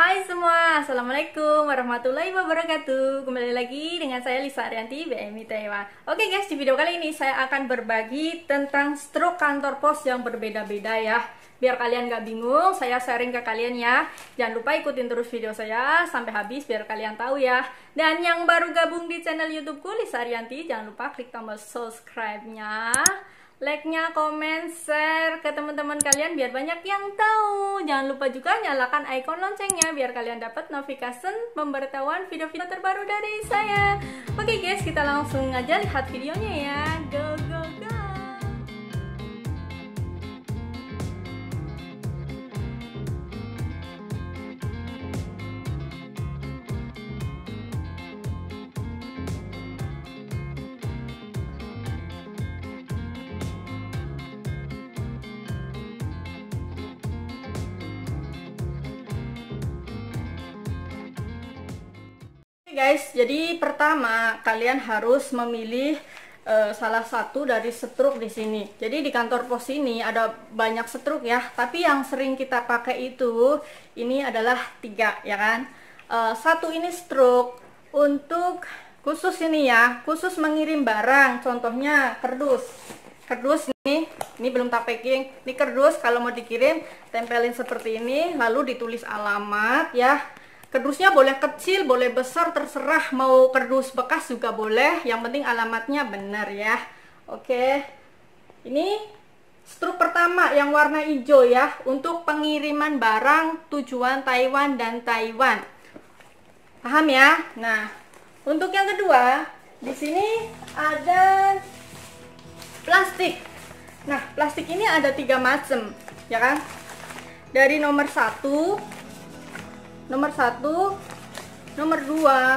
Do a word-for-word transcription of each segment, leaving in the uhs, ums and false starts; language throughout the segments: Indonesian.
Hai semua, Assalamualaikum warahmatullahi wabarakatuh. Kembali lagi dengan saya Lisa Arianti, B M I Taiwan. Oke guys, di video kali ini saya akan berbagi tentang stroke kantor pos yang berbeda-beda ya. Biar kalian gak bingung, saya sharing ke kalian ya. Jangan lupa ikutin terus video saya sampai habis biar kalian tahu ya. Dan yang baru gabung di channel YouTubeku Lisa Arianti, jangan lupa klik tombol subscribe-nya, like-nya, komen, share ke teman-teman kalian biar banyak yang tahu. Jangan lupa juga nyalakan icon loncengnya biar kalian dapat notifikasi pemberitahuan video-video terbaru dari saya. Oke guys, kita langsung aja lihat videonya ya. Go go go. Guys, jadi pertama kalian harus memilih uh, salah satu dari stroke di sini. Jadi di kantor pos ini ada banyak stroke ya, tapi yang sering kita pakai itu ini adalah tiga ya kan. Uh, satu ini stroke untuk khusus ini ya, khusus mengirim barang. Contohnya kardus, kardus ini, ini belum tak packing. Ini kardus kalau mau dikirim tempelin seperti ini, lalu ditulis alamat ya. Kardusnya boleh kecil, boleh besar, terserah. Mau kardus bekas juga boleh, yang penting alamatnya benar ya. Oke, ini struk pertama yang warna hijau ya, untuk pengiriman barang tujuan Taiwan dan Taiwan. Paham ya? Nah, untuk yang kedua, di sini ada plastik. Nah, plastik ini ada tiga macam, ya kan? Dari nomor satu, nomor satu, nomor dua,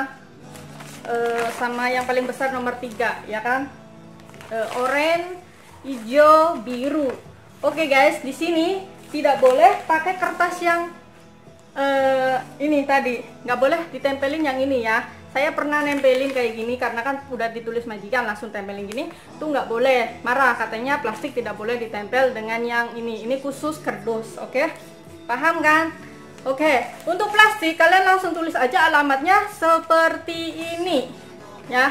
e, sama yang paling besar nomor tiga, ya kan? E, oranye, hijau, biru. Oke guys, di sini tidak boleh pakai kertas yang e, ini tadi, nggak boleh ditempelin yang ini ya. Saya pernah nempelin kayak gini karena kan udah ditulis majikan, langsung tempelin gini, tuh nggak boleh. Marah katanya plastik tidak boleh ditempel dengan yang ini. Ini khusus kardus, oke? Paham kan? Oke, untuk plastik kalian langsung tulis aja alamatnya seperti ini ya.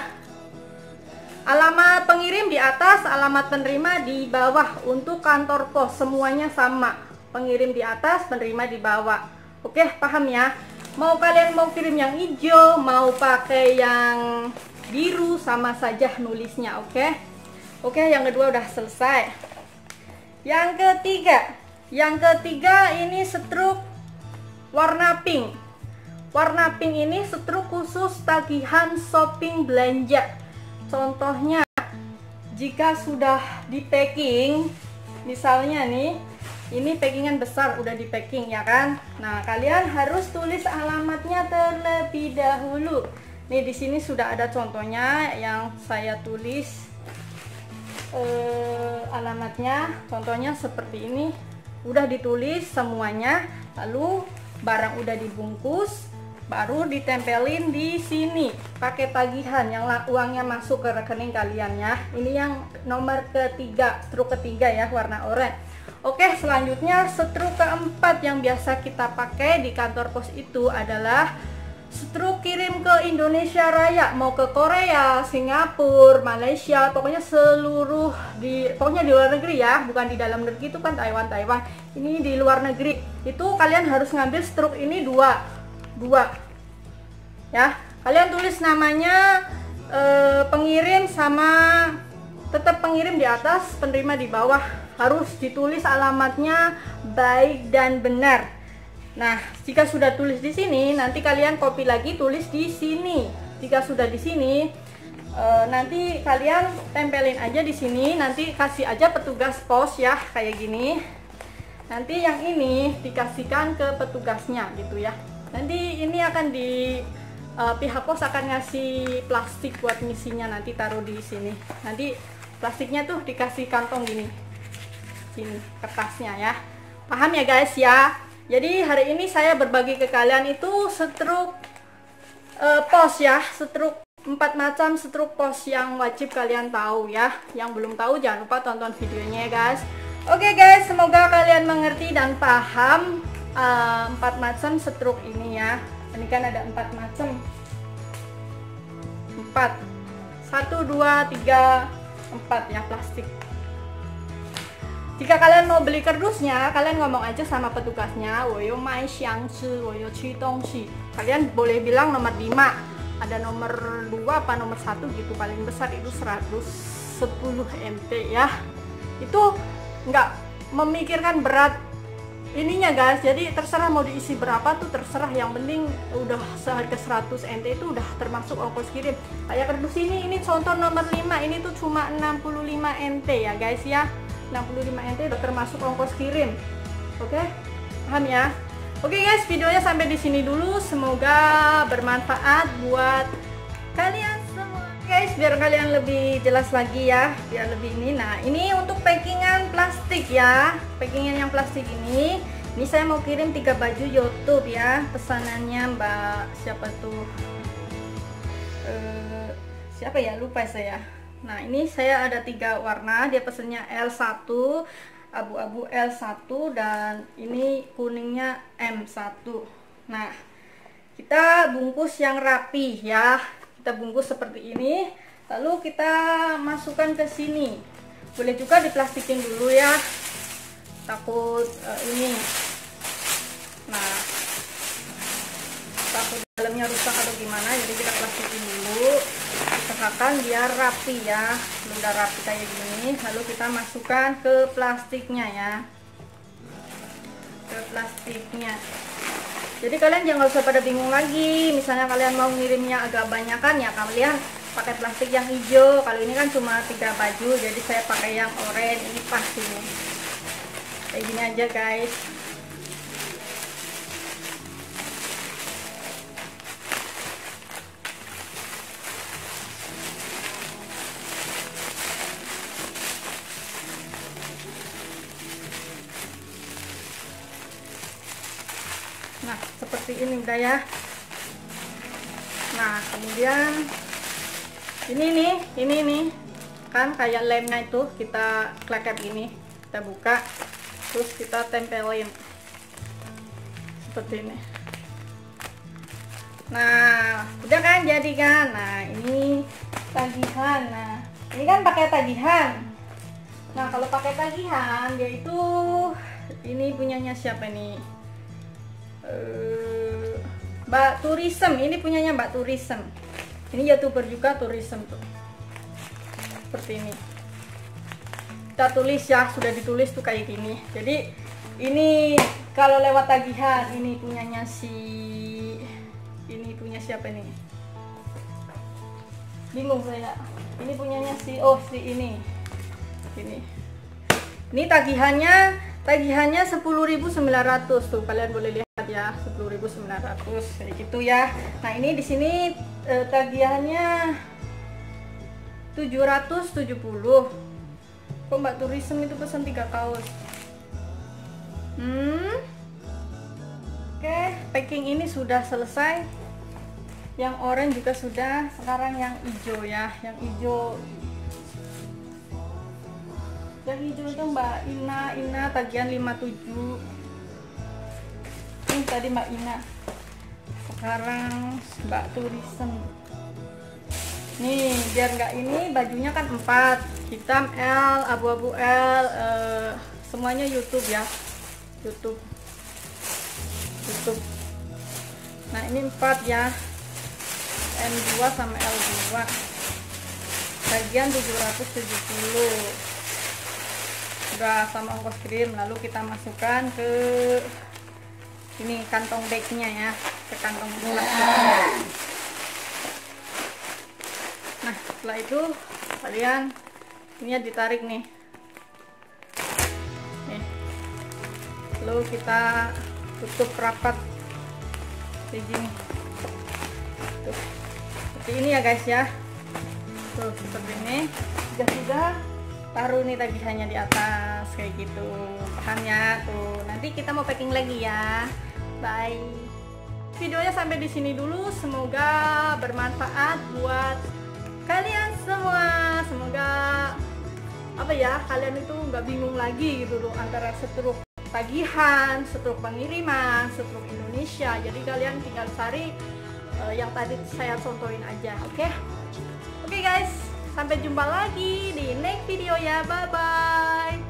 Alamat pengirim di atas, alamat penerima di bawah. Untuk kantor pos semuanya sama, pengirim di atas, penerima di bawah. Oke, paham ya? Mau kalian mau kirim yang hijau, mau pakai yang biru, sama saja nulisnya. Oke. Oke, yang kedua udah selesai. Yang ketiga, yang ketiga ini stroke warna pink. Warna pink ini stroke khusus tagihan shopping belanja. Contohnya, jika sudah di packing, misalnya nih, ini packingan besar udah di packing ya kan. Nah, kalian harus tulis alamatnya terlebih dahulu. Nih di sini sudah ada contohnya yang saya tulis eh, alamatnya. Contohnya seperti ini, udah ditulis semuanya. Lalu barang udah dibungkus, baru ditempelin di sini pakai tagihan yang uangnya masuk ke rekening kalian ya. Ini yang nomor ketiga, stroke ketiga ya, warna oranye. Oke, selanjutnya stroke keempat yang biasa kita pakai di kantor pos itu adalah stroke kirim ke Indonesia Raya, mau ke Korea, Singapura, Malaysia, pokoknya seluruh di pokoknya di luar negeri ya, bukan di dalam negeri. Itu kan Taiwan Taiwan. Ini di luar negeri. Itu kalian harus ngambil stroke ini dua. Dua. Ya. Kalian tulis namanya e, pengirim sama tetap pengirim di atas, penerima di bawah. Harus ditulis alamatnya baik dan benar. Nah, jika sudah tulis di sini, nanti kalian copy lagi tulis di sini. Jika sudah di sini, e, nanti kalian tempelin aja di sini. Nanti kasih aja petugas pos ya, kayak gini. Nanti yang ini dikasihkan ke petugasnya gitu ya. Nanti ini akan di e, pihak pos akan ngasih plastik buat ngisinya, nanti taruh di sini. Nanti plastiknya tuh dikasih kantong gini, sini kertasnya ya. Paham ya guys ya? Jadi hari ini saya berbagi ke kalian itu stroke uh, pos ya, stroke empat macam stroke pos yang wajib kalian tahu ya. Yang belum tahu jangan lupa tonton videonya ya guys. Oke guys, semoga kalian mengerti dan paham uh, empat macam setruk ini ya. Ini kan ada empat macam, empat, satu, dua, tiga, empat ya plastik. Jika kalian mau beli kardusnya, kalian ngomong aja sama petugasnya, woyo mai xiangzi, woyo qi dongxi. Kalian boleh bilang nomor lima, ada nomor dua apa nomor satu gitu, paling besar itu seratus sepuluh ml ya. Itu nggak memikirkan berat ininya guys, jadi terserah mau diisi berapa tuh terserah, yang penting udah seharga seratus ml itu udah termasuk ongkos kirim. Kayak kardus ini, ini contoh nomor lima, ini tuh cuma enam puluh lima ml ya guys ya, enam puluh lima ml udah termasuk ongkos kirim. Oke, paham ya? Oke guys, videonya sampai di sini dulu, semoga bermanfaat buat kalian semua guys, biar kalian lebih jelas lagi ya, biar lebih ini. Nah, ini untuk packingan plastik ya, packingan yang plastik ini. Ini saya mau kirim tiga baju YouTube ya, pesanannya Mbak siapa tuh, uh, siapa ya, lupa saya. Nah, ini saya ada tiga warna, dia pesennya L satu, abu-abu L satu, dan ini kuningnya M satu. Nah, kita bungkus yang rapi ya, kita bungkus seperti ini, lalu kita masukkan ke sini. Boleh juga diplastikin dulu ya, takut uh, ini, nah takut dalamnya rusak atau gimana, jadi kita plastikin dulu, usahakan biar rapi ya. Udah rapi kayak gini, lalu kita masukkan ke plastiknya ya, ke plastiknya. Jadi kalian jangan usah pada bingung lagi, misalnya kalian mau ngirimnya agak banyakan ya, kalian pakai plastik yang hijau. Kalau ini kan cuma tiga baju, jadi saya pakai yang oranye, ini pas ini. Kayak gini aja guys. Nah, seperti ini udah ya. Nah, kemudian ini nih, ini nih kan kayak lemnya itu, kita klekep gini, kita buka, terus kita tempelin seperti ini. Nah, udah kan jadi kan. Nah, ini tagihan. Nah, ini kan pakai tagihan. Nah, kalau pakai tagihan dia itu, ini punyanya siapa nih? Uh, Mbak Tourism, ini punyanya Mbak Tourism. Ini YouTuber juga Tourism tuh. Seperti ini. Kita tulis ya, sudah ditulis tuh kayak gini. Jadi ini kalau lewat tagihan, ini punyanya si, ini punya siapa nih? Bingung saya. Ini punyanya si, oh si ini. Ini. Ini tagihannya, tagihannya sepuluh ribu sembilan ratus tuh, kalian boleh lihat ya, sepuluh ribu sembilan ratus kayak gitu ya. Nah, ini di sini eh, tagihannya tujuh ratus tujuh puluh. Kok Mbak Tourism itu pesan tiga kaos? Hmm. Oke, packing ini sudah selesai. Yang orange juga sudah, sekarang yang hijau ya, yang hijau. Yang hijau itu Mbak Ina, Ina tagihan lima puluh tujuh. Ini tadi Mbak Ina. Sekarang Mbak Tourism. Nih, biar nggak ini, bajunya kan empat, hitam L, abu-abu L, eh, semuanya YouTube ya, YouTube, YouTube. Nah, ini empat ya, M dua sama L dua. Bagian tujuh ratus tujuh puluh. Udah sama ongkos kirim, lalu kita masukkan ke ini kantong bagnya ya, ke kantong plastik. Nah, setelah itu kalian ini ditarik nih, nih, lalu kita tutup rapat kayak gini. Tuh, seperti ini ya guys ya. Tuh, seperti ini. Sudah sudah taruh nih tagihannya di atas kayak gitu, paham ya? Tuh, nanti kita mau packing lagi ya. Bye. Videonya sampai di sini dulu, semoga bermanfaat buat kalian semua. Semoga apa ya, kalian itu nggak bingung lagi gitu loh antara setruk tagihan, stroke pengiriman, stroke Indonesia. Jadi kalian tinggal cari uh, yang tadi saya contohin aja, oke? Okay? Oke okay guys, sampai jumpa lagi di next video ya, bye bye.